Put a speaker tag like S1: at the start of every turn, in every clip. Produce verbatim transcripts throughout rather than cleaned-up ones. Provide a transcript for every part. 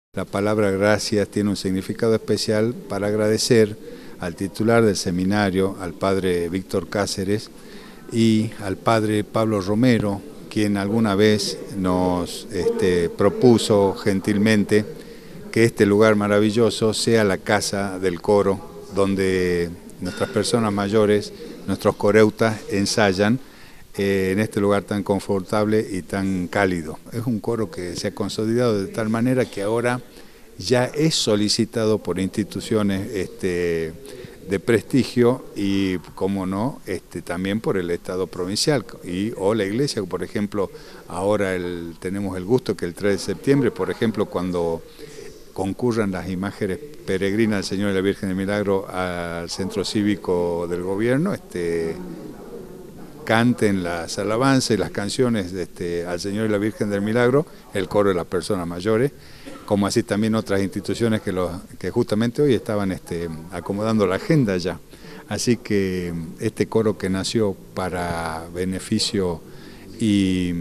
S1: La palabra gracias tiene un significado especial para agradecer al titular del seminario, al padre Víctor Cáceres, y al padre Pablo Romero, quien alguna vez nos este, propuso gentilmente que este lugar maravilloso sea la casa del coro, donde nuestras personas mayores, nuestros coreutas, ensayan eh, en este lugar tan confortable y tan cálido. Es un coro que se ha consolidado de tal manera que ahora ya es solicitado por instituciones este, de prestigio y, como no, este, también por el Estado provincial y, o la Iglesia. Por ejemplo, ahora el, tenemos el gusto que el tres de septiembre, por ejemplo, cuando concurran las imágenes peregrinas del Señor y la Virgen del Milagro al centro cívico del gobierno, este, canten las alabanzas y las canciones de este, al Señor y la Virgen del Milagro, el coro de las personas mayores, como así también otras instituciones que, los, que justamente hoy estaban este, acomodando la agenda ya. Así que este coro que nació para beneficio y,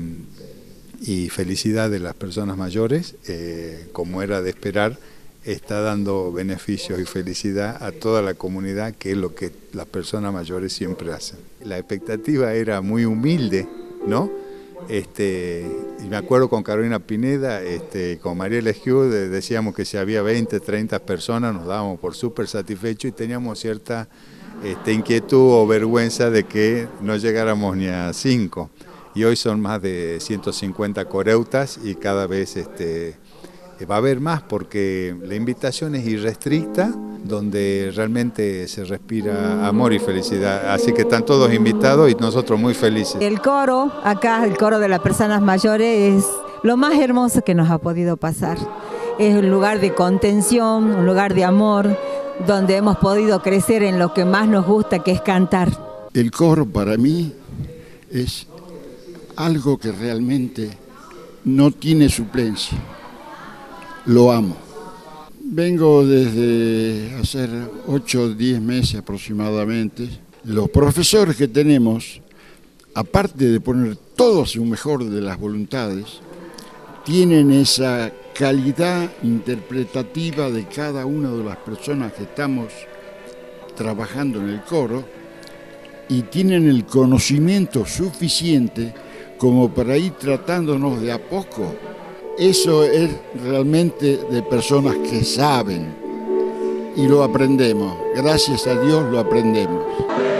S1: y felicidad de las personas mayores, eh, como era de esperar, está dando beneficios y felicidad a toda la comunidad, que es lo que las personas mayores siempre hacen. La expectativa era muy humilde, ¿no? Este, y me acuerdo con Carolina Pineda, este, con María Lesquiu, decíamos que si había veinte, treinta personas nos dábamos por súper satisfechos y teníamos cierta este, inquietud o vergüenza de que no llegáramos ni a cinco. Y hoy son más de ciento cincuenta coreutas y cada vez este, va a haber más porque la invitación es irrestricta, donde realmente se respira amor y felicidad. Así que están todos invitados y nosotros muy felices.
S2: El coro, acá el coro de las personas mayores, es lo más hermoso que nos ha podido pasar. Es un lugar de contención, un lugar de amor, donde hemos podido crecer en lo que más nos gusta, que es cantar.
S3: El coro para mí es algo que realmente no tiene suplencia. Lo amo. Vengo desde hace ocho o diez meses aproximadamente. Los profesores que tenemos, aparte de poner todo a su mejor de las voluntades, tienen esa calidad interpretativa de cada una de las personas que estamos trabajando en el coro y tienen el conocimiento suficiente como para ir tratándonos de a poco. Eso es realmente de personas que saben y lo aprendemos. Gracias a Dios lo aprendemos.